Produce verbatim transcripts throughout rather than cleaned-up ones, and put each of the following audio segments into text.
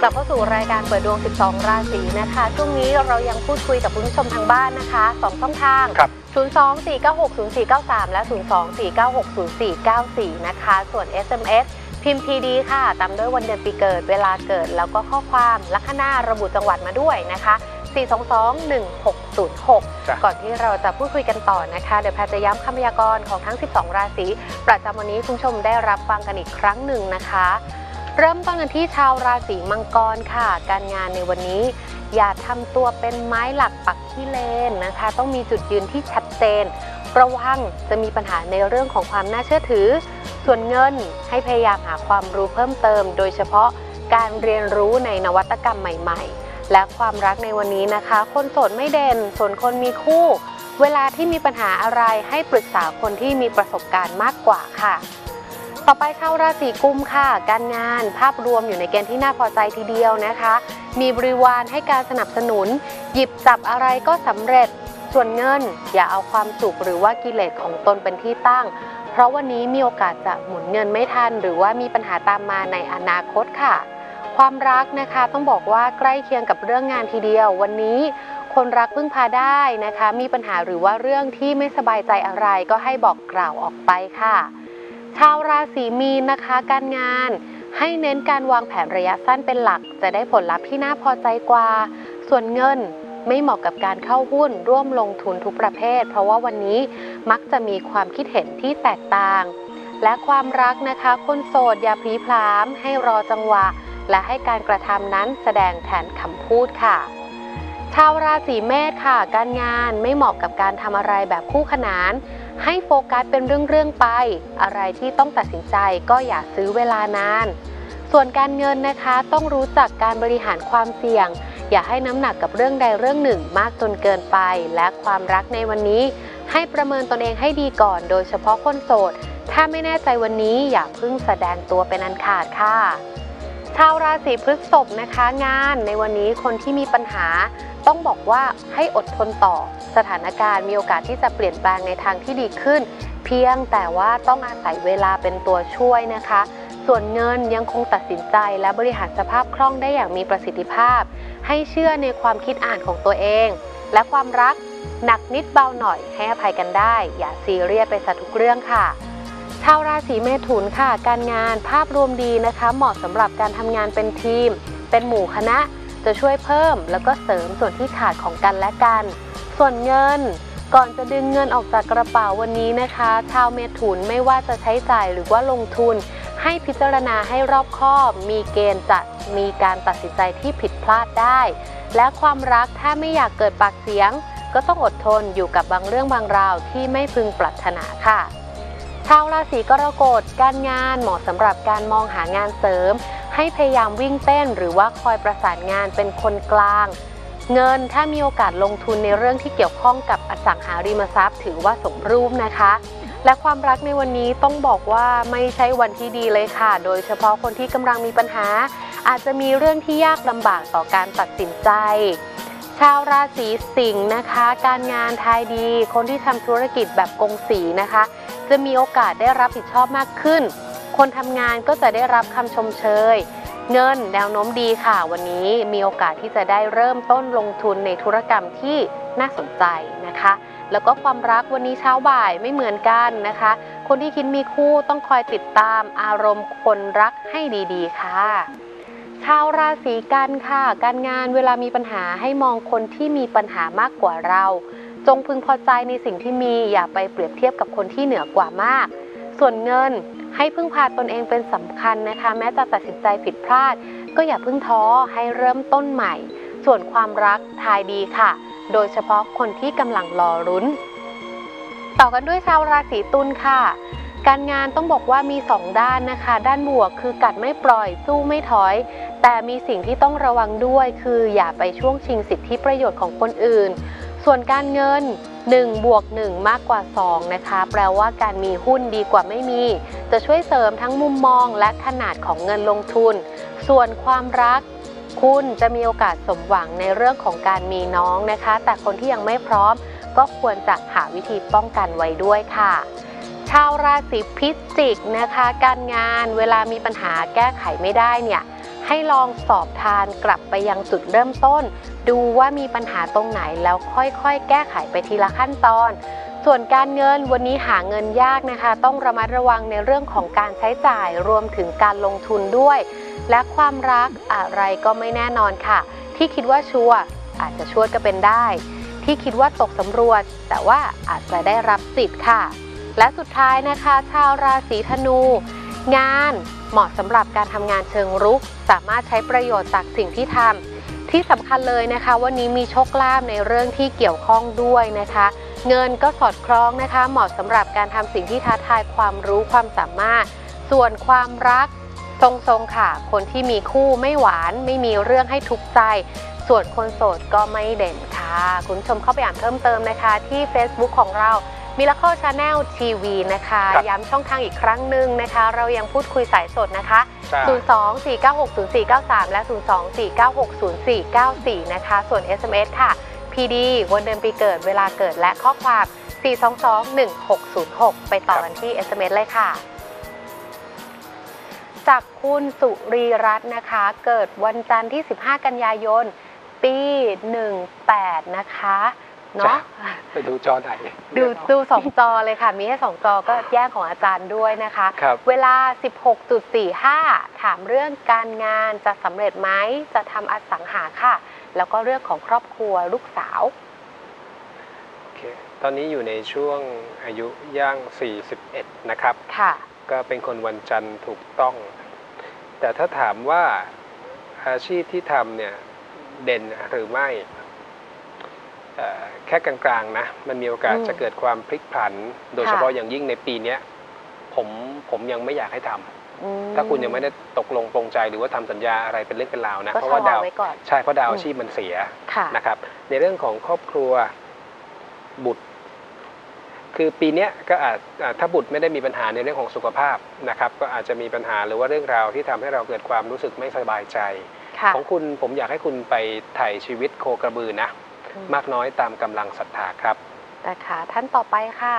ลับเข้าสู่รายการเปิดดวงสิบสองราศีนะคะช่วงนี้เรายังพูดคุยกับคุณผู้ชมทางบ้านนะคะสองช่องทางศูนย์ สอง สี่ เก้า หก ศูนย์ สี่ เก้า สาม และศูนย์ สอง สี่ เก้า หก ศูนย์ สี่ เก้า สี่นะคะส่วน เอส เอ็ม เอส พิมพ์ พี ดี ค่ะตามด้วยวันเดือนปีเกิดเวลาเกิดแล้วก็ข้อความลัคนาระบุจังหวัดมาด้วยนะคะสี่ สอง สอง หนึ่ง หก ศูนย์ หกก่อนที่เราจะพูดคุยกันต่อนะคะเดี๋ยวแพทย์จะย้ำคำพยากรณ์ของทั้งสิบสองราศีประจำวันนี้คุณผู้ชมได้รับฟังกันอีกครั้งหนึ่งนะคะเริ่มต้นกันที่ชาวราศีมังกรค่ะการงานในวันนี้อย่าทำตัวเป็นไม้หลักปักขี้เลนนะคะต้องมีจุดยืนที่ชัดเจนระวังจะมีปัญหาในเรื่องของความน่าเชื่อถือส่วนเงินให้พยายามหาความรู้เพิ่มเติมโดยเฉพาะการเรียนรู้ในนวัตกรรมใหม่ๆและความรักในวันนี้นะคะคนโสดไม่เด่นส่วนคนมีคู่เวลาที่มีปัญหาอะไรให้ปรึกษาคนที่มีประสบการณ์มากกว่าค่ะต่อไปชาวราศีกุมค่ะการงานภาพรวมอยู่ในเกณฑ์ที่น่าพอใจทีเดียวนะคะมีบริวารให้การสนับสนุนหยิบจับอะไรก็สำเร็จส่วนเงินอย่าเอาความสุขหรือว่ากิเลสของตนเป็นที่ตั้งเพราะวันนี้มีโอกาสจะหมุนเงินไม่ทันหรือว่ามีปัญหาตามมาในอนาคตค่ะความรักนะคะต้องบอกว่าใกล้เคียงกับเรื่องงานทีเดียววันนี้คนรักพึ่งพาได้นะคะมีปัญหาหรือว่าเรื่องที่ไม่สบายใจอะไรก็ให้บอกกล่าวออกไปค่ะชาวราศีมีนนะคะการงานให้เน้นการวางแผนระยะสั้นเป็นหลักจะได้ผลลัพธ์ที่น่าพอใจกว่าส่วนเงินไม่เหมาะกับการเข้าหุ้นร่วมลงทุนทุกประเภทเพราะว่าวันนี้มักจะมีความคิดเห็นที่แตกต่างและความรักนะคะคนโสดอย่าพลีพลามให้รอจังหวะและให้การกระทำนั้นแสดงแทนคำพูดค่ะชาวราศีเมษค่ะการงานไม่เหมาะกับการทำอะไรแบบคู่ขนานให้โฟกัสเป็นเรื่องๆไปอะไรที่ต้องตัดสินใจก็อย่าซื้อเวลานานส่วนการเงินนะคะต้องรู้จักการบริหารความเสี่ยงอย่าให้น้ำหนักกับเรื่องใดเรื่องหนึ่งมากจนเกินไปและความรักในวันนี้ให้ประเมินตนเองให้ดีก่อนโดยเฉพาะคนโสดถ้าไม่แน่ใจวันนี้อย่าเพิ่งแสดงตัวเป็นอันขาดค่ะชาวราศีพฤษภนะคะงานในวันนี้คนที่มีปัญหาต้องบอกว่าให้อดทนต่อสถานการณ์มีโอกาสที่จะเปลี่ยนแปลงในทางที่ดีขึ้นเพียงแต่ว่าต้องอาศัยเวลาเป็นตัวช่วยนะคะส่วนเงินยังคงตัดสินใจและบริหารสภาพคล่องได้อย่างมีประสิทธิภาพให้เชื่อในความคิดอ่านของตัวเองและความรักหนักนิดเบาหน่อยให้อภัยกันได้อย่าซีเรียสไปซะทุกเรื่องค่ะชาวราศีเมถุนค่ะการงานภาพรวมดีนะคะเหมาะสำหรับการทำงานเป็นทีมเป็นหมู่คณะจะช่วยเพิ่มแล้วก็เสริมส่วนที่ขาดของกันและกันส่วนเงินก่อนจะดึงเงินออกจากกระเป๋าวันนี้นะคะชาวเมถุนไม่ว่าจะใช้จ่ายหรือว่าลงทุนให้พิจารณาให้รอบคอบมีเกณฑ์จะมีการตัดสินใจที่ผิดพลาดได้และความรักถ้าไม่อยากเกิดปากเสียงก็ต้องอดทนอยู่กับบางเรื่องบางราวที่ไม่พึงปรารถนาค่ะชาวราศีกรกฎการงานเหมาะสำหรับการมองหางานเสริมให้พยายามวิ่งเต้นหรือว่าคอยประสานงานเป็นคนกลางเงินถ้ามีโอกาสลงทุนในเรื่องที่เกี่ยวข้องกับอสังหาริมทรัพย์ถือว่าสมรูปนะคะและความรักในวันนี้ต้องบอกว่าไม่ใช่วันที่ดีเลยค่ะโดยเฉพาะคนที่กำลังมีปัญหาอาจจะมีเรื่องที่ยากลำบากต่อการตัดสินใจชาวราศีสิงห์นะคะการงานทายดีคนที่ทำธุรกิจแบบกงสีนะคะจะมีโอกาสได้รับผิดชอบมากขึ้นคนทำงานก็จะได้รับคำชมเชยเงินแนวโน้มดีค่ะวันนี้มีโอกาสที่จะได้เริ่มต้นลงทุนในธุรกรรมที่น่าสนใจนะคะแล้วก็ความรักวันนี้เช้าบ่ายไม่เหมือนกันนะคะคนที่คิดมีคู่ต้องคอยติดตามอารมณ์คนรักให้ดีๆค่ะชาวราศีกันค่ะการงานเวลามีปัญหาให้มองคนที่มีปัญหามากกว่าเราจงพึงพอใจในสิ่งที่มีอย่าไปเปรียบเทียบกับคนที่เหนือกว่ามากส่วนเงินให้พึ่งพาตนเองเป็นสำคัญนะคะแม้จะตัดสินใจผิดพลาดก็อย่าพึ่งท้อให้เริ่มต้นใหม่ส่วนความรักทายดีค่ะโดยเฉพาะคนที่กำลังรอรุ้นต่อกันด้วยชาวราศีตุลค่ะการงานต้องบอกว่ามีสองด้านนะคะด้านบวกคือกัดไม่ปล่อยสู้ไม่ถอยแต่มีสิ่งที่ต้องระวังด้วยคืออย่าไปช่วงชิงสิทธิประโยชน์ของคนอื่นส่วนการเงินหนึ่งบวกหนึ่งมากกว่าสองนะคะแปลว่าการมีหุ้นดีกว่าไม่มีจะช่วยเสริมทั้งมุมมองและขนาดของเงินลงทุนส่วนความรักคุณจะมีโอกาสสมหวังในเรื่องของการมีน้องนะคะแต่คนที่ยังไม่พร้อมก็ควรจะหาวิธีป้องกันไว้ด้วยค่ะชาวราศีพิจิกนะคะการงานเวลามีปัญหาแก้ไขไม่ได้เนี่ยให้ลองสอบทานกลับไปยังจุดเริ่มต้นดูว่ามีปัญหาตรงไหนแล้วค่อยๆแก้ไขไปทีละขั้นตอนส่วนการเงินวันนี้หาเงินยากนะคะต้องระมัดระวังในเรื่องของการใช้จ่ายรวมถึงการลงทุนด้วยและความรักอะไรก็ไม่แน่นอนค่ะที่คิดว่าชัวร์อาจจะชัวร์ก็เป็นได้ที่คิดว่าตกสำรวจแต่ว่าอาจจะได้รับสิทธิ์ค่ะและสุดท้ายนะคะชาวราศีธนูงานเหมาะสำหรับการทำงานเชิงรุกสามารถใช้ประโยชน์จากสิ่งที่ทำที่สำคัญเลยนะคะวันนี้มีโชคลาภในเรื่องที่เกี่ยวข้องด้วยนะคะเงินก็สอดคล้องนะคะเหมาะสำหรับการทำสิ่งที่ท้าทายความรู้ความสามารถส่วนความรักทรงๆค่ะคนที่มีคู่ไม่หวานไม่มีเรื่องให้ทุกข์ใจส่วนคนโสดก็ไม่เด่นค่ะคุณผู้ชมเข้าไปอ่านเพิ่มเติมนะคะที่ Facebook ของเราMiracle Channel ที วี นะคะย้ำช่องทางอีกครั้งหนึ่งนะคะเรายังพูดคุยสายสดนะคะศูนย์ สอง สี่ เก้า หก ศูนย์ สี่ เก้า สามและศูนย์ สอง สี่ เก้า หก ศูนย์ สี่ เก้า สี่นะคะส่วน เอส เอ็ม เอส ค่ะ พี ดี วันเดือนปีเกิดเวลาเกิดและข้อความสี่ สอง สอง หนึ่ง หก ศูนย์ หกไปต่อกันที่ เอส เอ็ม เอส เลยค่ะจากคุณสุรีรัตน์นะคะเกิดวันจันทร์ที่สิบห้ากันยายนปีหนึ่งแปดนะคะเนาะไปดูจอไหนดูดูสองจอเลยค่ะมีแค่สองจอก็แย่งของอาจารย์ด้วยนะคะเวลา สิบหกจุดสี่ห้า ถามเรื่องการงานจะสำเร็จไหมจะทำอสังหาค่ะแล้วก็เรื่องของครอบครัวลูกสาวโอเคตอนนี้อยู่ในช่วงอายุย่างสี่สิบเอ็ดนะครับค่ะก็เป็นคนวันจันทร์ถูกต้องแต่ถ้าถามว่าอาชีพที่ทำเนี่ยเด่นหรือไม่แค่กลางๆนะมันมีโอกาสจะเกิดความพลิกผันโดยเฉพาะอย่างยิ่งในปีนี้ผมผมยังไม่อยากให้ทำถ้าคุณยังไม่ได้ตกลงปรงใจหรือว่าทำสัญญาอะไรเป็นเรื่องเป็นราวนะเพราะว่าดาวใช่เพราะดาวอาชีพมันเสียนะครับในเรื่องของครอบครัวบุตรคือปีนี้ก็อาจถ้าบุตรไม่ได้มีปัญหาในเรื่องของสุขภาพนะครับก็อาจจะมีปัญหาหรือว่าเรื่องราวที่ทำให้เราเกิดความรู้สึกไม่สบายใจของคุณผมอยากให้คุณไปไถ่ชีวิตโคกระบือนะมากน้อยตามกำลังศรัทธาครับนะคะท่านต่อไปค่ะ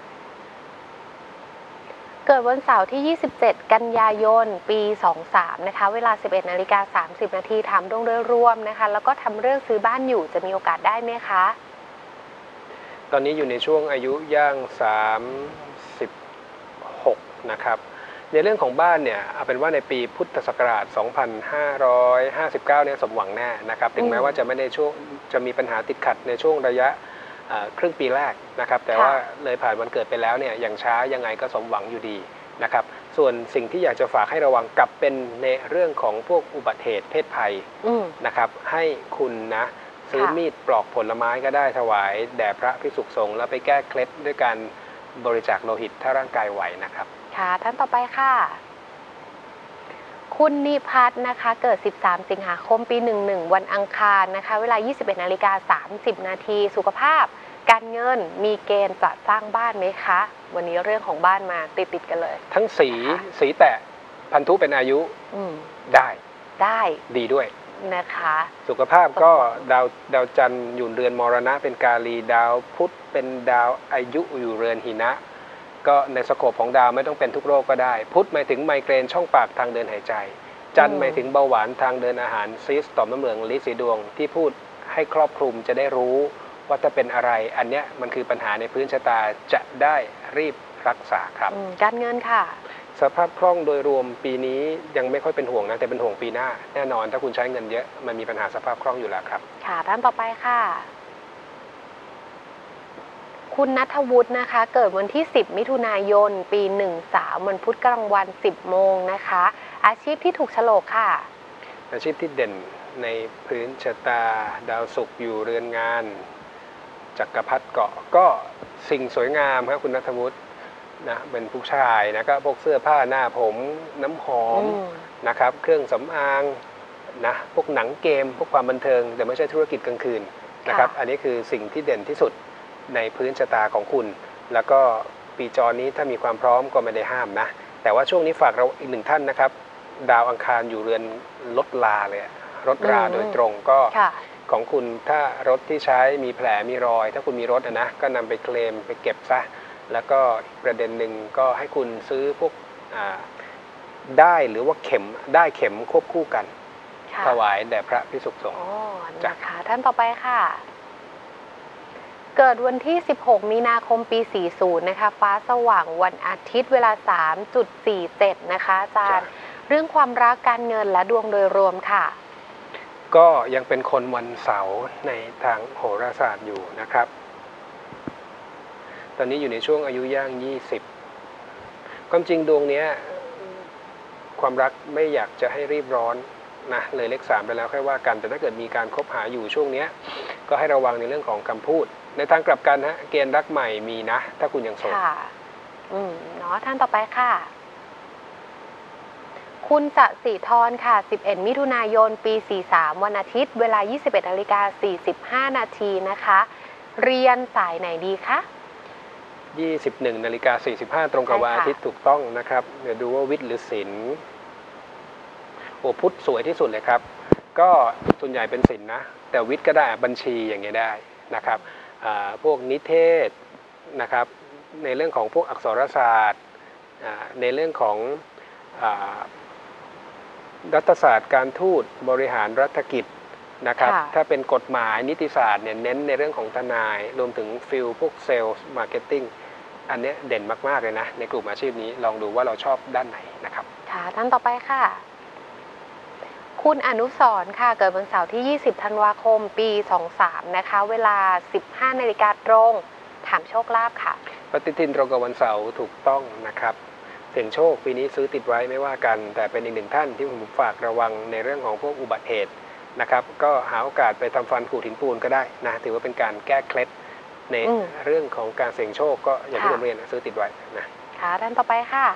เกิดวันเสาร์ที่ยี่สิบเจ็ดกันยายนปีสองสามนะคะเวลา สิบเอ็ดนาฬิกาสามสิบนาทีทำดวงโดยรวมนะคะแล้วก็ทำเรื่องซื้อบ้านอยู่จะมีโอกาสได้ไหมคะตอนนี้อยู่ในช่วงอายุย่างสามสิบหกนะครับในเรื่องของบ้านเนี่ยเอาเป็นว่าในปีพุทธศักราชสองพันห้าร้อยห้าสิบเก้าเนี่ยสมหวังแน่นะครับถึงแม้ว่าจะไม่ได้ช่วงจะมีปัญหาติดขัดในช่วงระยะครึ่งปีแรกนะครับแต่ว่าเลยผ่านวันเกิดไปแล้วเนี่ยอย่างช้ายังไงก็สมหวังอยู่ดีนะครับส่วนสิ่งที่อยากจะฝากให้ระวังกลับเป็นในเรื่องของพวกอุบัติเหตุเพศภัยนะครับให้คุณนะซื้อมีดปลอกผลไม้ก็ได้ถวายแด่พระภิกษุสงฆ์แล้วไปแก้เคล็ดด้วยการบริจาคโลหิตถ้าร่างกายไหวนะครับค่ะท่านต่อไปค่ะคุณนิพัฒน์นะคะเกิดสิบสามสิงหาคมปีหนึ่งสิบเอ็ดวันอังคารนะคะเวลา ยี่สิบเอ็ดนาฬิกาสามสิบนาทีสุขภาพการเงินมีเกณฑ์จะสร้างบ้านไหมคะวันนี้เรื่องของบ้านมาติดๆกันเลยทั้งสีสีแตะพันธุเป็นอายุได้ได้ดีด้วยนะคะสุขภาพก็ดาวดาวจันทร์อยู่เรือนมรณะเป็นกาลีดาวพุธเป็นดาวอายุอยู่เรือนหินะก็ในสโคปของดาวไม่ต้องเป็นทุกโรคก็ได้พุธหมายถึงไมเกรนช่องปากทางเดินหายใจจันทร์หมายถึงเบาหวานทางเดินอาหารซีสต่อมน้ำเหลืองลิ้นสีดวงที่พูดให้ครอบคลุมจะได้รู้ว่าจะเป็นอะไรอันเนี้ยมันคือปัญหาในพื้นชะตาจะได้รีบรักษาครับการเงินค่ะสภาพคล่องโดยรวมปีนี้ยังไม่ค่อยเป็นห่วงนะแต่เป็นห่วงปีหน้าแน่นอนถ้าคุณใช้เงินเยอะมันมีปัญหาสภาพคล่องอยู่แล้วครับค่ะท่านต่อไปค่ะคุณณัฐวุฒินะคะเกิดวันที่สิบมิถุนายนปีหนึ่งสามวันพุธกลางวันสิบโมงนะคะอาชีพที่ถูกโฉลกค่ะอาชีพที่เด่นในพื้นชะตาดาวศุกร์อยู่เรือนงานจักรพรรดิเกาะก็สิ่งสวยงามครับคุณณัฐวุฒินะเป็นผู้ชายนะก็พวกเสื้อผ้าหน้าผมน้ำหอมนะครับเครื่องสำอางนะพวกหนังเกมพวกความบันเทิงแต่ไม่ใช่ธุรกิจกลางคืนนะครับอันนี้คือสิ่งที่เด่นที่สุดในพื้นชะตาของคุณแล้วก็ปีจรนี้ถ้ามีความพร้อมก็ไม่ได้ห้ามนะแต่ว่าช่วงนี้ฝากเราอีกหนึ่งท่านนะครับดาวอังคารอยู่เรือนรถลาเลยรถราโดยตรงก็ของคุณถ้ารถที่ใช้มีแผลมีรอยถ้าคุณมีรถนะก็นำไปเคลมไปเก็บซะแล้วก็ประเด็นหนึ่งก็ให้คุณซื้อพวกได้หรือว่าเข็มได้เข็มควบคู่กันถวายแด่พระภิกษุสงฆ์อ๋อนะคะท่านต่อไปค่ะเกิดวันที่สิบหกมีนาคมปีสี่สิบนะคะฟ้าสว่างวันอาทิตย์เวลา สามจุดสี่เจ็ด นะคะอาจารย์เรื่องความรักการเงินและดวงโดยรวมค่ะก็ยังเป็นคนวันเสาร์ในทางโหราศาสตร์อยู่นะครับตอนนี้อยู่ในช่วงอายุย่างยี่สิบความจริงดวงนี้ความรักไม่อยากจะให้รีบร้อนนะเลยเลขสามไปแล้วค่อยว่ากันแต่ถ้าเกิดมีการคบหาอยู่ช่วงนี้ก็ให้ระวังในเรื่องของคำพูดในทางกลับกันฮะเกณฑ์รักใหม่มีนะถ้าคุณยังโสดค่ะอืมเนาะท่านต่อไปค่ะคุณสศิธรค่ะสิบเอ็ดมิถุนายนปีสี่สิบสามวันอาทิตย์เวลา ยี่สิบเอ็ดนาฬิกาสี่สิบห้า นาทีนะคะเรียนสายไหนดีคะยี่สิบเอ็ดนาฬิกาสี่สิบห้าตรงกับวันอาทิตย์ถูกต้องนะครับเดี๋ยวดูว่าวิทย์หรือศิลป์โอ้พุทธสวยที่สุดเลยครับก็ส่วนใหญ่เป็นศิลป์นะแต่วิทย์ก็ได้บัญชีอย่างเงี้ยได้นะครับพวกนิเทศนะครับในเรื่องของพวกอักษรศาสตร์ในเรื่องของรัฐศาสตร์การทูตบริหารรัฐกิจนะครับถ้าเป็นกฎหมายนิติศาสตร์เนี่ยเน้นในเรื่องของทนายรวมถึงฟิลพวกเซลล์มาร์เก็ตติ้งอันนี้เด่นมากๆเลยนะในกลุ่มอาชีพนี้ลองดูว่าเราชอบด้านไหนนะครับค่ะท่านต่อไปค่ะคุณอนุสรณ์ค่ะเกิดวันเสาร์ที่ยี่สิบธันวาคมปีสองสามนะคะเวลา สิบห้านาฬิกาตรงถามโชคลาภค่ะปฏิทินตรงกับวันเสาร์ถูกต้องนะครับเสี่ยงโชคปีนี้ซื้อติดไว้ไม่ว่ากันแต่เป็นอีกหนึ่งท่านที่ผมฝากระวังในเรื่องของพวกอุบัติเหตุนะครับก็หาโอกาสไปทำฟันขูดหินปูนก็ได้นะถือว่าเป็นการแก้เคล็ดในเรื่องของการเสี่ยงโชคก็อย่างที่ผมเรียนซื้อติดไว้นะค่ะท่านต่อไปค่ะ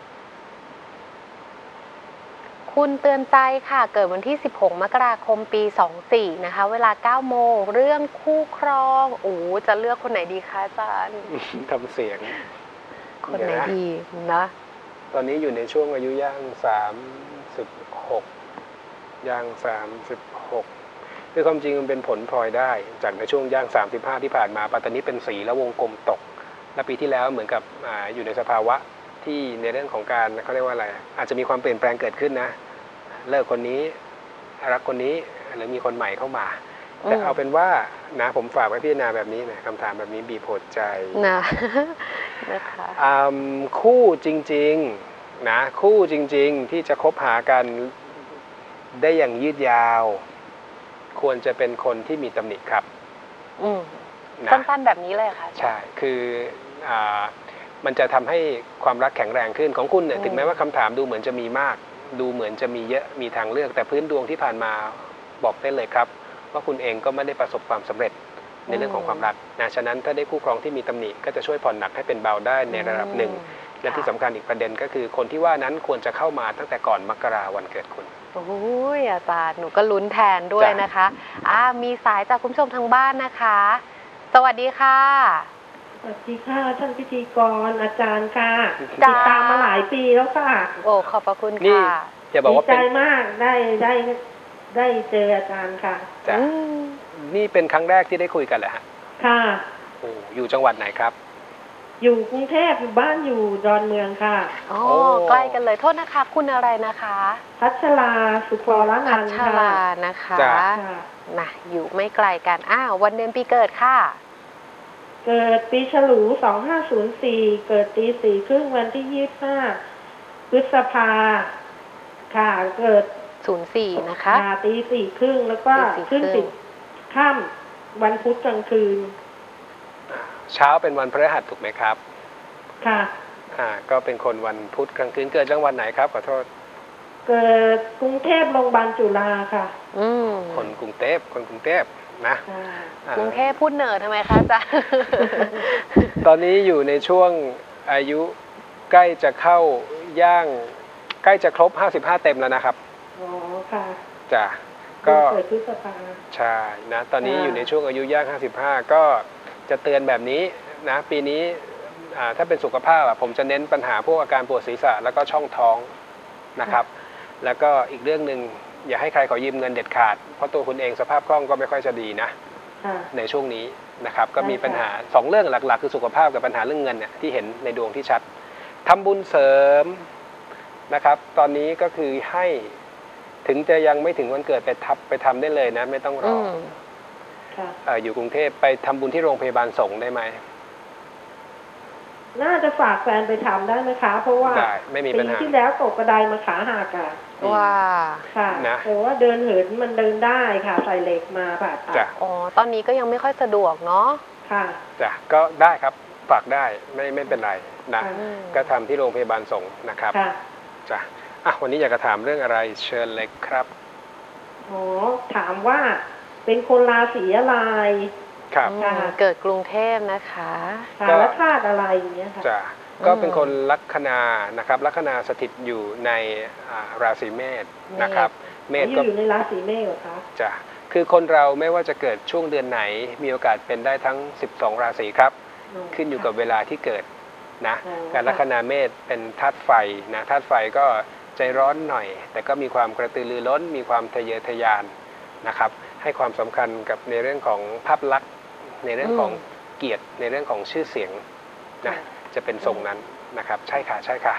คุณเตือนใจค่ะเกิดวันที่สิบหกมกราคมปีสองสี่นะคะเวลาเก้าโมงเรื่องคู่ครองโอ้จะเลือกคนไหนดีคะอาจารย์ทำเสียงคนไหนดีนะตอนนี้อยู่ในช่วงอายุย่างสามสิบหกย่างสามสิบหกคือความจริงมันเป็นผลพลอยได้จากในช่วงย่างสามสิบห้าที่ผ่านมาปัตตานีเป็นสีแล้ววงกลมตกและปีที่แล้วเหมือนกับ อ, อยู่ในสภาวะที่ในเรื่องของการเขาเรียกว่าอะไรอาจจะมีความเปลี่ยนแปลงเกิดขึ้นนะเลิกคนนี้รักคนนี้หรือมีคนใหม่เข้ามาแต่เอาเป็นว่านะผมฝากไว้พิจารณาแบบนี้นะคำถามแบบนี้บีบหัวใจนะนะคะคู่จริงๆนะคู่จริงๆที่จะคบหากันได้อย่างยืดยาวควรจะเป็นคนที่มีตำหนิครับอืมสั้นๆแบบนี้เลยค่ะใช่คืออ่ามันจะทำให้ความรักแข็งแรงขึ้นของคุณเนี่ยถึงแม้ว่าคำถามดูเหมือนจะมีมากดูเหมือนจะมีเยอะมีทางเลือกแต่พื้นดวงที่ผ่านมาบอกได้เลยครับว่าคุณเองก็ไม่ได้ประสบความสำเร็จในเรื่องของความรักนะฉะนั้นถ้าได้คู่ครองที่มีตำหนิก็จะช่วยผ่อนหนักให้เป็นเบาได้ในระดับหนึ่งและที่สำคัญอีกประเด็นก็คือคนที่ว่านั้นควรจะเข้ามาตั้งแต่ก่อนมกราวันเกิดคุณโอ้ยอาจารย์หนูก็ลุ้นแทนด้วยนะคะอ่ามีสายจากคุณผู้ชมทางบ้านนะคะสวัสดีค่ะสวัสดีค่ะท่านพิธีกรอาจารย์ค่ะติดตามมาหลายปีแล้วค่ะโอ้ขอบพระคุณค่ะดีใจมากได้ได้ได้เจออาจารย์ค่ะจ้ะนี่เป็นครั้งแรกที่ได้คุยกันเหรอฮะค่ะโอ้อยู่จังหวัดไหนครับอยู่กรุงเทพอยู่บ้านอยู่ดอนเมืองค่ะอ๋อใกล้กันเลยโทษนะคะคุณอะไรนะคะพัชราสุขรนันท์ค่ะพัชรานะคะนะอยู่ไม่ไกลกันอ้าววันเดือนปีเกิดค่ะเกิดปีฉลูสองห้าศูนย์สี่เกิดตีสี่ครึ่งวันที่ยี่สิบห้าพฤษภาค่ะเกิดศูนย์สี่นะคะตีสี่ครึ่งแล้วก็ขึ้นสิบค่ำวันพุธกลางคืนเช้าเป็นวันพฤหัสถูกไหมครับค่ะอ่าก็เป็นคนวันพุธกลางคืนเกิดจังหวัดไหนครับขอโทษเกิดกรุงเทพโรงพยาบาลจุฬาค่ะอืมคนกรุงเทพคนกรุงเทพนะกรุงเทพพูดเหนือทำไมคะจ๊ะตอนนี้อยู่ในช่วงอายุใกล้จะเข้าย่างใกล้จะครบห้าสิบห้าเต็มแล้วนะครับอ๋อค่ะจ้ะก็เกิดพฤษภาใช่นะตอนนี้อยู่ในช่วงอายุย่างห้าสิบห้าก็จะเตือนแบบนี้นะปีนี้ถ้าเป็นสุขภาพผมจะเน้นปัญหาพวกอาการปวดศีรษะแล้วก็ช่องท้องนะครับแล้วก็อีกเรื่องหนึ่งอย่าให้ใครขอยืมเงินเด็ดขาดเพราะตัวคุณเองสภาพคล่องก็ไม่ค่อยจะดีนะในช่วงนี้นะครับก็มีปัญหาสองเรื่องหลักๆคือสุขภาพกับปัญหาเรื่องเงินเนี่ยที่เห็นในดวงที่ชัดทำบุญเสริมนะครับตอนนี้ก็คือให้ถึงจะยังไม่ถึงวันเกิดไปทับไปทำได้เลยนะ ไม่ต้องรอมค่ะเอ่ออยู่กรุงเทพไปทำบุญที่โรงพยาบาลสงฆ์ได้ไหมน่าจะฝากแฟนไปทำได้ไหมคะ เพราะว่าได้ไม่มีปีปัญหาที่แล้วตกกระไดมาขาหักอะว่าค่ะนะแต่ว่าเดินเหินมันเดินได้ค่ะใส่เหล็กมาผ่าตัดจ้ะอ๋อ ตอนนี้ก็ยังไม่ค่อยสะดวกเนาะค่ะจ้ะก็ได้ครับฝากได้ไม่ไม่เป็นไรนะค่ะอืมก็ทำที่โรงพยาบาลสงฆ์นะครับค่ะจ้ะอ่ะวันนี้อยากจะถามเรื่องอะไรเชิญเลยครับอ๋อถามว่าเป็นคนราศีอะไรครับอืมค่ะเกิดกรุงเทพนะคะค่ะก็และธาตุอะไรอย่างเงี้ยค่ะจ้ะก็เป็นคนลัคนานะครับลัคนาสถิตอยู่ในอ่าราศีเมษนะครับ เมษอยู่ก็อยู่ในราศีเมษเหรอคะจะคือคนเราไม่ว่าจะเกิดช่วงเดือนไหน มีโอกาสเป็นได้ทั้งสิบสองราศีครับ ขึ้นอยู่กับเวลาที่เกิดนะอ๋อการลัคนาเมษเป็นธาตุไฟนะธาตุไฟก็ใจร้อนหน่อย แต่ก็มีความกระตือรือร้น มีความทะเยอทะยานนะครับ ให้ความสำคัญกับในเรื่องของภาพลักษณ์ในเรื่องของเกียรติในเรื่องของชื่อเสียงนะจะเป็นทรงนั้นนะครับ ใช่ค่ะใช่ค่ะ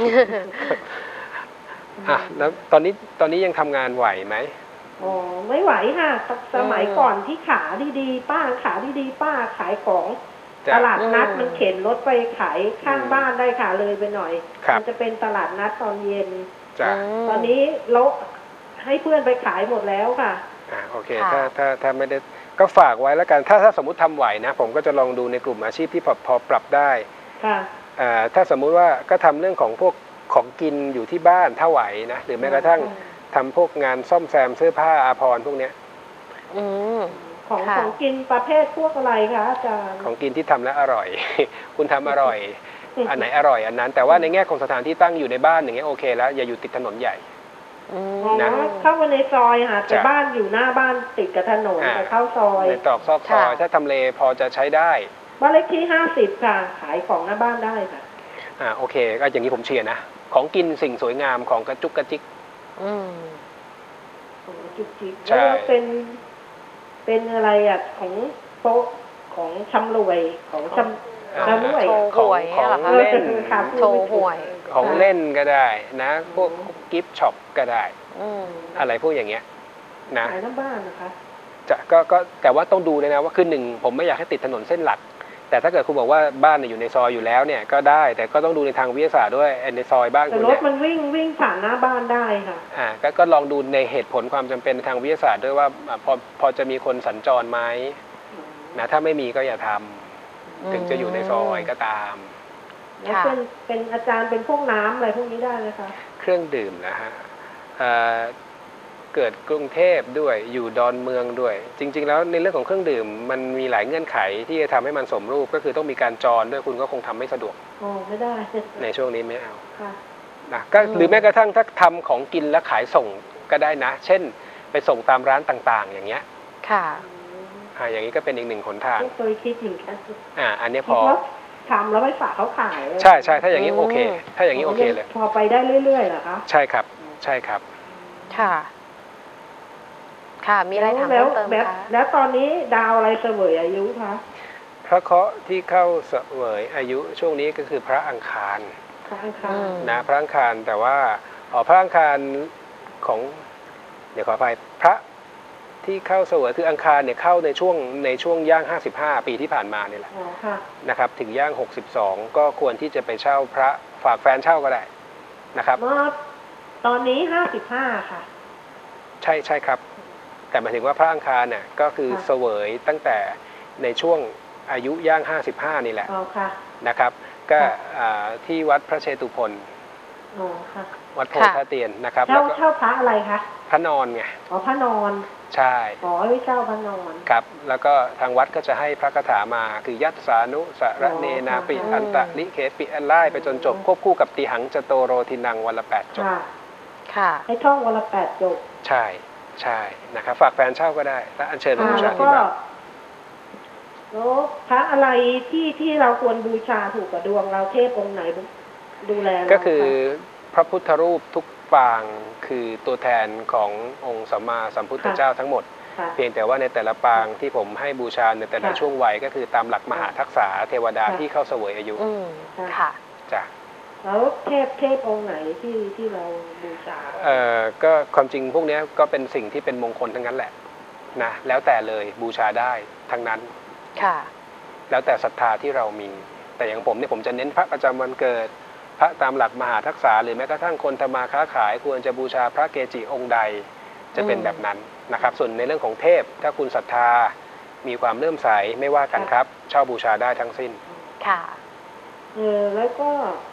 อ่ะแล้วตอนนี้ตอนนี้ยังทำงานไหวไหมอ๋อไม่ไหวค่ะสสมัยอืมก่อนที่ขาดีๆ ป้าขาดีๆป้าขายของจ้ะตลาดนัดอืมมันเข็นรถไปขายข้างอืมบ้านได้ค่ะเลยไปหน่อยครับมัจะเป็นตลาดนัดตอนเย็นจ้ะมตอนนี้โละให้เพื่อนไปขายหมดแล้วค่ะอ่ะโอเคค่ะถ้าถ้าถ้าไม่ได้ก็ฝากไว้แล้วกัน ถ้าถ้าสมมุติทำไหวนะ ผมก็จะลองดูในกลุ่มอาชีพที่พอพอปรับได้ค่ะอ่าถ้าสมมุติว่าก็ทำเรื่องของพวกของกินอยู่ที่บ้านถ้าไหวนะหรือแม้กระทั่งทำพวกงานซ่อมแซมเสื้อผ้าอาภรณ์พวกเนี้ยอืมของค่ะของกินประเภทพวกอะไรคะอาจารย์ของกินที่ทำแล้วอร่อย คุณทำอร่อย อันไหนอร่อยอันนั้น แต่ว่าในแง่ของสถานที่ตั้งอยู่ในบ้านอย่างเงี้ยโอเคแล้วอย่าอยู่ติดถนนใหญ่อืมอ๋อนะเข้ามาในซอยค่ะแต่จ้ะบ้านอยู่หน้าบ้านติดกับถนนอ่าแต่เข้าซอยในตรอกซอกซอยค่ะถ้าทำเลพอจะใช้ได้บ้านเลขที่ห้าสิบค่ะ ขายของหน้าบ้านได้ค่ะอ่าโอเคก็อย่างนี้ผมเชียร์นะของกินสิ่งสวยงามของกระจุกกระจิกอืมของจุกจิกใช่แล้วเป็น เป็นอะไรอ่ะของโต๊ะของชำรวยของชำอ่าชำรวยโชอะว์หวยของเหรอคะเล่นเออค่ะพูดโชไม่ว์หถูกวยของเล่นก็ได้นะ พวกกิฟต์ช็อปก็ได้อืมอะไรพวกอย่างเงี้ยนะขายหน้าบ้านนะคะจะก็ก็แต่ว่าต้องดูเลยนะว่าคือหนึ่งผมไม่อยากให้ติดถนนเส้นหลัก แต่ถ้าเกิดคุณบอกว่าบ้านเนี่ยอยู่ในซอยอยู่แล้วเนี่ยก็ได้ แต่ก็ต้องดูในทางวิทยาศาสตร์ด้วยไอ้ในซอยบ้านแต่คุณรถเนี่ยมันวิ่งวิ่งผ่านหน้าบ้านได้ค่ะอ่าก็ก็ลองดูในเหตุผลความจำเป็นในทางวิทยาศาสตร์ด้วยว่าอ่าพอพอจะมีคนสัญจรไหมนะถ้าไม่มีก็อย่าทำถึงจะอยู่ในซอยก็ตามแล้วค่ะเป็นเป็นอาจารย์เป็นพวกน้ำอะไรพวกนี้ได้ไหมคะเครื่องดื่มนะฮะเอ่อเกิดกรุงเทพด้วยอยู่ดอนเมืองด้วย จริง ๆ แล้วในเรื่องของเครื่องดื่มมันมีหลายเงื่อนไขที่จะทำให้มันสมรูปก็คือต้องมีการจรด้วยคุณก็คงทำไม่สะดวกอ๋อไม่ได้ในช่วงนี้ไม่เอาค่ะนะก็อืมหรือแม้กระทั่งถ้าทำของกินและขายส่งก็ได้นะ เช่น ไปส่งตามร้านต่างๆ อย่างเงี้ยค่ะอ่าอย่างนี้ก็เป็นอีกหนึ่งหนทางไม่เคยคิดเหมือนกันอ่าอันเนี้ยพคิดอว่าทำแล้วไปฝากเขาขายใช่ใช่ถ้าอย่างนี้อืมโอเค ถ้าอย่างนี้โอเคเลยพอไปได้เรื่อยๆเหรอคะใช่ครับใช่ครับค่ะ ค่ะ มีอะไรถามแล้เพิ่วมเติมแล้วคะแล้วตอนนี้ดาวอะไรเสวยอายุคะพระเคราะห์ที่เข้าเสวยอายุช่วงนี้ก็คือพระอังคารพระอังคารอืมนะพระอังคารแต่ว่าอ๋อพระอังคารของเดี๋ยวขออภัยพระที่เข้าเสวยคืออังคารเนี่ยเข้าในช่วงในช่วงย่างห้าสิบห้าปีที่ผ่านมาเนี่ยแหละอ๋อค่ะนะครับถึงย่างหกสิบสองก็ควรที่จะไปเช่าพระฝากแฟนเช่าก็ได้นะครับเมื่อตอนนี้ห้าสิบห้าค่ะใช่ใช่ครับ แต่หมายถึงว่าพระอังคารเนี่ยก็คือค่ะเสวยตั้งแต่ในช่วงอายุย่างห้าสิบห้านี่แหละอ๋อค่ะนะครับ ก็ค่ะอ่าที่วัดพระเชตุพนอ๋อค่ะวัดโพค่ะธาเตียนนะครับเช่าแล้วก็เช่าพระอะไรคะพระนอนไงอ๋อพระนอนใช่อ๋อไม่เช่าพระนอนครับแล้วก็ทางวัดก็จะให้พระคาถามาคือยัตสานุสระเนนาปิอ๋อค่ะอันตะลิเขปิอันไล่ไปจนจบควบคู่กับติหังจโตโรทินังวันละแปดจบค่ะค่ะให้ท่องวันละแปดจบใช่ใช่นะครับฝากแฟนเช่าก็ได้แล้วอัญเชิญมาค่ะบูแล้ชาวก็ที่บ้านแล้วพระอะไรที่ที่เราควรบูชาถูกกับดวงเราเทพองค์ไหนดูแลเราก็คือะพระพุทธรูปทุกปางคือตัวแทนขององค์สัมมาสัมพุทธเจ้าทั้งหมดค่ะเพียงแต่ว่าในแต่ละปางที่ผมให้บูชาในแต่ละค่ะช่วงวัยก็คือตามหลักมหาทักษะเทวดาค่ะที่เข้าเสวยอายุอืมค่ะค่ะจ้ะแล้วเทพเทพองค์ไหนที่ที่เราบูชาเอ่อก็ความจริงพวกเนี้ยก็เป็นสิ่งที่เป็นมงคลทั้งนั้นแหละนะแล้วแต่เลยบูชาได้ทั้งนั้นค่ะแล้วแต่ศรัทธาที่เรามีแต่อย่างผมเนี่ยผมจะเน้นพระประจำวันเกิดพระตามหลักมหาทักษะหรือแม้กระทั่งคนทำมาค้าขายควรจะบูชาพระเกจิองค์ใดจะเป็นแบบนั้นนะครับส่วนในเรื่องของเทพถ้าคุณศรัทธามีความเลื่อมใสไม่ว่ากันครับเช่าบูชาได้ทั้งสิ้นค่ะเออแล้วก็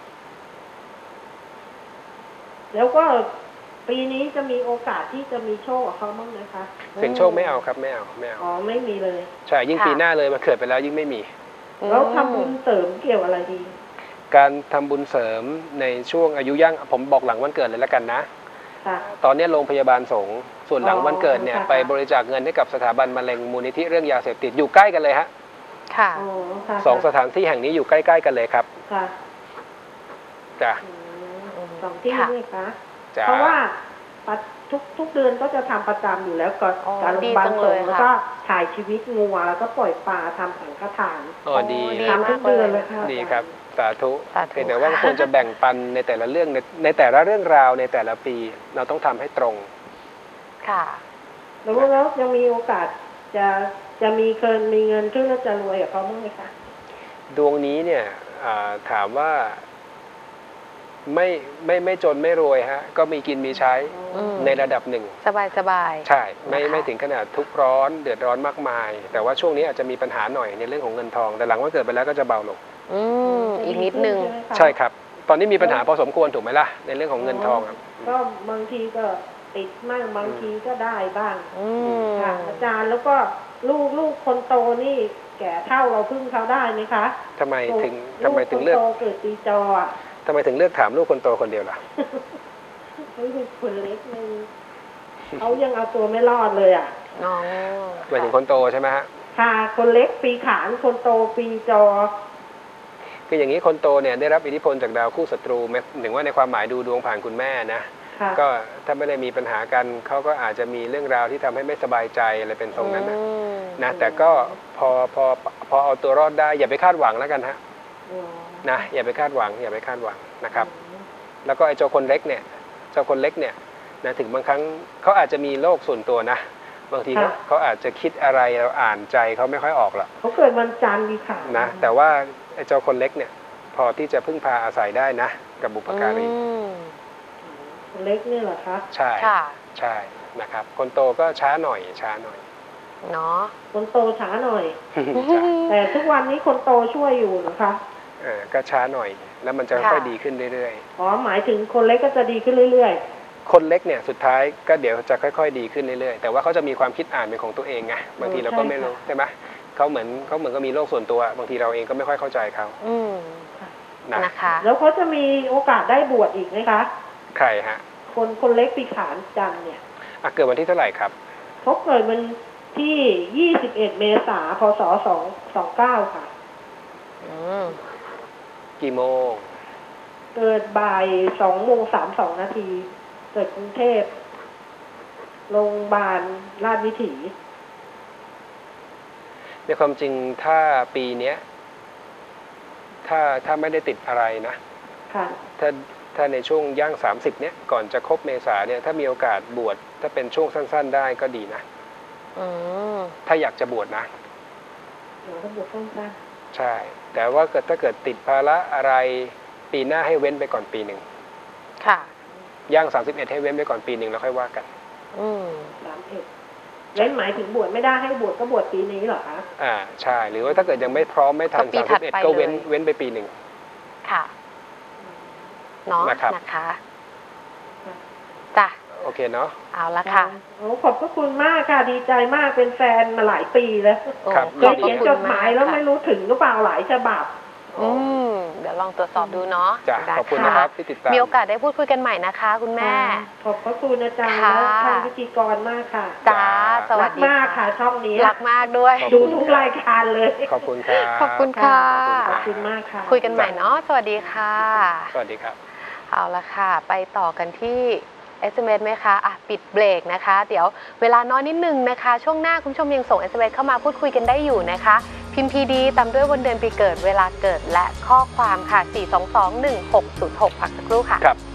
แล้วก็ปีนี้จะมีโอกาสที่จะมีโชคกับเขาบ้างไหมคะเสียงโชคไม่เอาครับไม่เอาไม่เอาอ๋อไม่มีเลยใช่ยิ่งค่ะปีหน้าเลยมาเกิดไปแล้วยิ่งไม่มีแล้วทำบุญเสริมเกี่ยวอะไรดีการทำบุญเสริมในช่วงอายุย่างผมบอกหลังวันเกิดเลยแล้วกันนะค่ะตอนนี้โรงพยาบาลสงฆ์ส่วนหลังวันเกิดเนี่ยอ๋อค่ะไปบริจาคเงินให้กับสถาบันมะเร็งมูลนิธิเรื่องยาเสพติดอยู่ใกล้กันเลยฮะค่ะอ๋อค่ะสองสถานที่แห่งนี้อยู่ใกล้ๆกันเลยครับค่ะจ้ะอืมสองที่ค่ะนี่คะจ้ะเพราะว่าปัดทุกทุกเดือนก็จะทำประจำอยู่แล้วก่อนอ๋อการโรงดีพยาบาลจังสเลงยฆ์แล้วค่ะก็ถ่ายชีวิตงัวแล้วก็ปล่อยปลาทำสังฆทานอ๋อดีดีทำทุกเดือนเลยค่ะดีครับสาธุสาธุเพียงแต่ว่าควรจะแบ่งปันในแต่ละเรื่องในในแต่ละเรื่องราวในแต่ละปี เราต้องทำให้ตรงค่ะแล้วแล้วยังมีโอกาสจะจะมีเกินมีเงินขึ้นแล้วจะรวยกับเขาบ้างไหมคะดวงนี้เนี่ยอ่าถามว่าไม่ไม่ไม่จนไม่รวยฮะก็มีกินมีใช้อืมในระดับหนึ่งสบายสบายใช่ไม่นะคะไม่ถึงขนาดทุกข์ร้อนเดือดร้อนมากมาย แต่ว่าช่วงนี้อาจจะมีปัญหาหน่อยในเรื่องของเงินทอง แต่หลังว่าเกิดไปแล้วก็จะเบาลงอืมอีกนิดนึงใช่ไหมคะใช่ครับ ตอนนี้มีปัญหาพอสมควรถูกไหมล่ะในเรื่องของเงินทองครับก็บางทีก็ติดมั่งบางทีก็ได้บ้างอืมค่ะอาจารย์แล้วก็ลูกลูกคนโตนี่แก่เท่าเราพึ่งเขาได้ไหมคะทำไมถึงทำไมถึงเลือกลูกคนโตเกิดปีจออ่ะทำไมถึงเลือกถามลูกคนโตคนเดียวล่ะลูกคนเล็กมันเขายังเอาตัวไม่รอดเลยอ่ะน้องหมายถึงคนโตใช่ไหมฮะค่ะคนเล็กปีขานคนโตปีจอคืออย่างนี้คนโตเนี่ยได้รับอิทธิพลจากดาวคู่ศัตรูแม้ถึงว่าในความหมายดูดวงผ่านคุณแม่นะค่ะก็ถ้าไม่ได้มีปัญหากันเขาก็อาจจะมีเรื่องราวที่ทำให้ไม่สบายใจอะไรเป็นทรงนั้นนะอืมนะแต่ก็พอพอพอเอาตัวรอดได้อย่าไปคาดหวังแล้วกันฮะอ๋อนะอย่าไปคาดหวังอย่าไปคาดหวังนะครับ แล้วก็ไอ้เจ้าคนเล็กเนี่ยเจ้าคนเล็กเนี่ยนะถึงบางครั้งเขาอาจจะมีโลกส่วนตัวนะบางทีเขาเขาอาจจะคิดอะไรเราอ่านใจเขาไม่ค่อยออกหรอกเขาเกิดวันจันทร์ปีขานนะแต่ว่าไอ้เจ้าคนเล็กเนี่ยพอที่จะพึ่งพาอาศัยได้นะกับบุปการีอืมคนเล็กนี่เหรอคะใช่ค่ะใช่นะครับคนโตก็ช้าหน่อยช้าหน่อยเนาะคนโตช้าหน่อยใช่แต่ทุกวันนี้คนโตช่วยอยู่นะคะเออก็ช้าหน่อย แล้วมันจะค่อยๆดีขึ้นเรื่อยอ๋อหมายถึงคนเล็กก็จะดีขึ้นเรื่อยๆ คนเล็กเนี่ยสุดท้ายก็เดี๋ยวจะค่อยๆดีขึ้นเรื่อยๆแต่ว่าเขาจะมีความคิดอ่านเป็นของตัวเองไงบางทีเราก็ไม่รู้ใช่ไหมเขาเหมือนเขาเหมือนก็มีโลกส่วนตัวบางทีเราเองก็ไม่ค่อยเข้าใจเขาอืมนะนะคะๆ แล้วเขาจะมีโอกาสได้บวชอีกไหมคะใครฮะคนคนเล็กปีขานจันทร์เนี่ยอ่ะเกิดวันที่เท่าไหร่ครับเขาเกิดวันที่ยี่สิบเอ็ดเมษาพศสองสองเก้าค่ะอืมกี่โมงเกิดบ่ายสองโมงสามสองนาที เกิดกรุงเทพโรงพยาบาลราชวิถีในความจริงถ้าปีเนี้ยถ้าถ้าไม่ได้ติดอะไรนะค่ะถ้าถ้าในช่วงย่างสามสิบเนี้ยก่อนจะครบเมษาเนี่ยถ้ามีโอกาสบวชถ้าเป็นช่วงสั้น ๆ ได้ก็ดีนะอืมถ้าอยากจะบวชนะเดี๋ยวต้องบวชสั้นใช่ แต่ว่าเกิดถ้าเกิดติดภาระอะไรปีหน้าให้เว้นไปก่อนปีหนึ่งค่ะย่างสามสิบเอ็ดให้เว้นไปก่อนปีหนึ่งแล้วค่อยว่ากันอืมๆสามเอ็ดเว้นหมายถึงบวชไม่ได้ให้บวชก็บวชปีนี้เหรอคะอ่าใช่หรือว่าถ้าเกิดยังไม่พร้อมไม่ทันก็ปีสามถัสิดบเอ็ดไปก็เว้นเลยเว้นไปปีหนึ่งค่ะ เนาะนะครับนะคะจ้ะโอเคเนาะเอาละค่ะโอ้ขอบพระคุณมากค่ะ ดีใจมากเป็นแฟนมาหลายปีแล้วโอ้ครับเคยเขียนจดหมายแล้วไม่รู้ถึงหรือเปล่าหลายฉบับอืมเดี๋ยวลองตรวจสอบดูเนาะจ้ะได้ขอบคุณนะครับที่ติดตามมีโอกาสได้พูดคุยกันใหม่นะคะ คุณแม่ขอบพระคุณอาจารย์ค่ะและท่านพิธีกรมากค่ะจ้าสวัรัสกดีมากค่ะช่องนี้รักมากด้วยขอบดูคุณทุกรายการเลยขอบคุณครับขอบคุณค่ะขอบคุณมากค่ะคุยกันใหม่เนาะสวัสดีค่ะสวัสดีครับเอาละค่ะ ไปต่อกันที่ เอส เอ็ม เอส ไหมคะอ่ะปิดเบรกนะคะ เดี๋ยวเวลาน้อยนิดนึงนะคะ ช่วงหน้าคุณผู้ชมยังส่ง เอส เอ็ม เอส เข้ามาพูดคุยกันได้อยู่นะคะพิมพ์พิมพ์ พี ดี ตามด้วยวันเดือนปีเกิดเวลาเกิดและข้อความค่ะ สี่ สอง สอง หนึ่ง หก ศูนย์ หก พักสักครู่ค่ะครับ